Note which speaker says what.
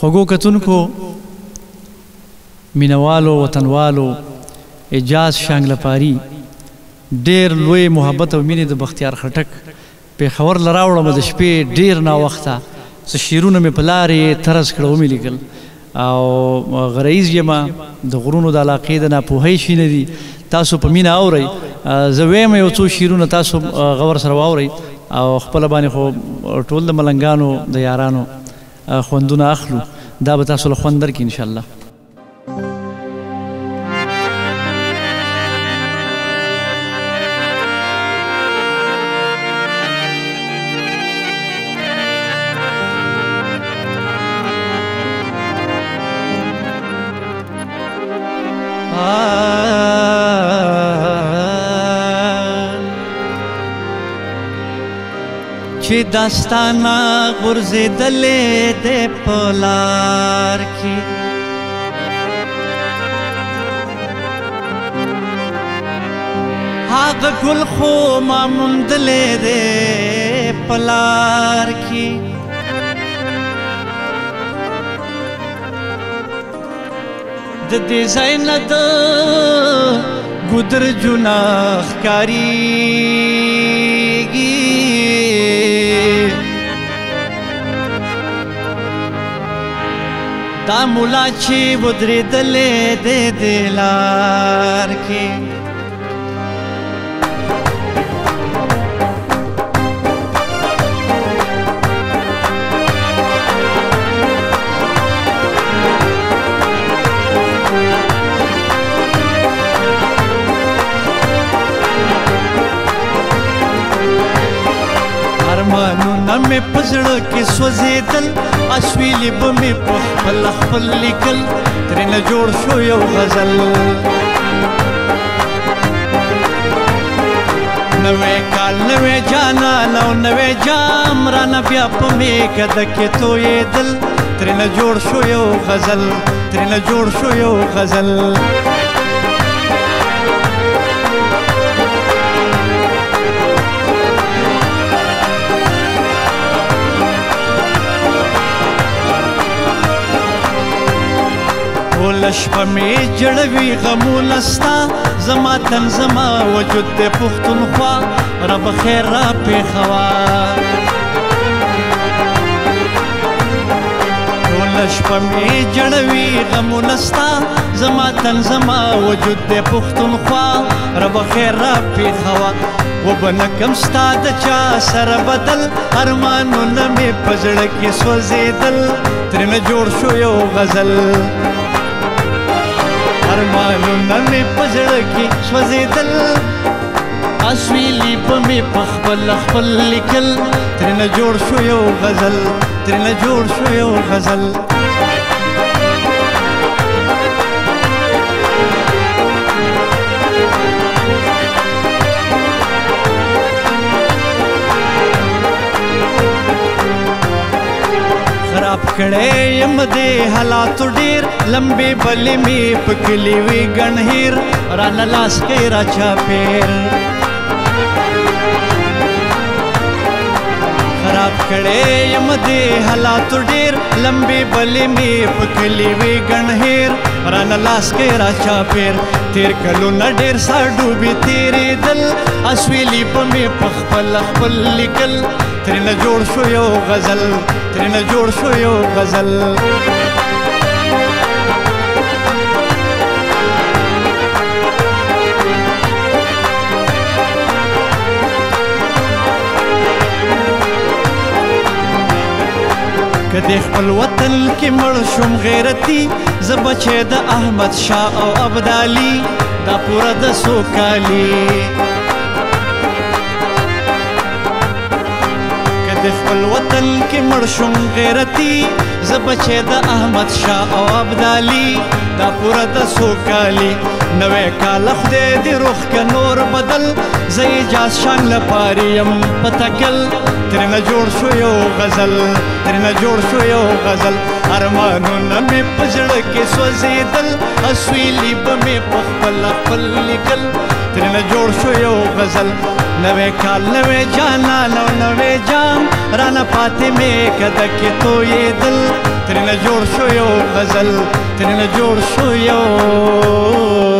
Speaker 1: خوږو کتونکو مینوالو وطنوالو اجاز شانګلپاري ډېر لوی محبت او مینې د بختیار خټک پېښور له راوړم د شپې ډېر ناوخته څه شعرونه مې په لارې طرز کړه ومې لیکل او غریز یم د غرونو د علاقې د ناپوهۍ شي نه دي تاسو په مینه اورئ زه ویم یو څو شعرونه تاسو غور سره واورئ او خپله باندې خو ټول د ملنګانو د یارانو خوندونه اخلو دا به تاسو له خوند درکړي انشاءالله چې داستانا غورځېدلې دې په لار کې هغه ګل خو ما موندلې دې په لار کې د دې ځای نه د ګودر جونه ښکارېږي دا مولا چې ودرېدلې دې دې لار کې ارمانونه مې په زړه کې سوځېدل اسویلې به مې په خپل خپل لیکل ترېنه جوړ شو یو غزل نوی کال نوی جانان او نوی جام رانه بیا په میکده کې تویېدل ترېنه جوړ شو یو غزل ترېنه جوړ شو یو غزل شپه مې جړوي غمونه ستا زما تن زما وجود دې پښتونخوا رب خیر را پېښوه ټوله شپه مې جړوي غمونه ستا زما تن زما وجود دې پښتونخوا رب خیر را پېښوه وبه نه کم ستا د چا سره بدل ارمانونه مې په زړه کې سوځېدل ترېنه جوړ شو یو غزل ارمانونه مې په زړه کې سوځېدل اسویلي به مې په خپل خپل لیکل ترېنه جوړ شو یو غزل ترېنه جوړ شو یو غزل خراب کړی یم دې حالاتو ډېر لمبې بلې مې په کلي وي ګڼ هیر رانه لاس کوي را چاپېر خراب کړی یم دې حالاتو ډېر لمبې بلې مې په کلي وي ګڼ هیر رانه لاس کوي را چاپېر تېر کلونه ډېر سا ډوبې تېرېدل اسویلي به مې په خپل خپل لیکل ترېنه جوړ شو یو غزل ترېنه جوړ شو یو غزل که د خپل وطن کې مړ شوم غیرتي زه بچی د احمد شاه او ابدالي دا پوره د سوکالي د خپل وطن کې مړ شوم غیرتي زه بچی د احمد شاه او ابدالي دا پوره د سوکالي نوی کال خدای دې روح که نور بدل زه اجاز شانګلپاري یم په تکل ترېنه جوړ شو یو غزل ترېنه جوړ شو یو غزل ارمانونه مې په زړه کې سوځېدل اسویلي به مې په خپل خپل لیکل ترېنه جوړ شو یو غزل نوے کال نوے جانا نو نوے جام رانا پاتے میں کدک تو یہ دل ترین جوڑ شو یو غزل ترین جوڑ شو یو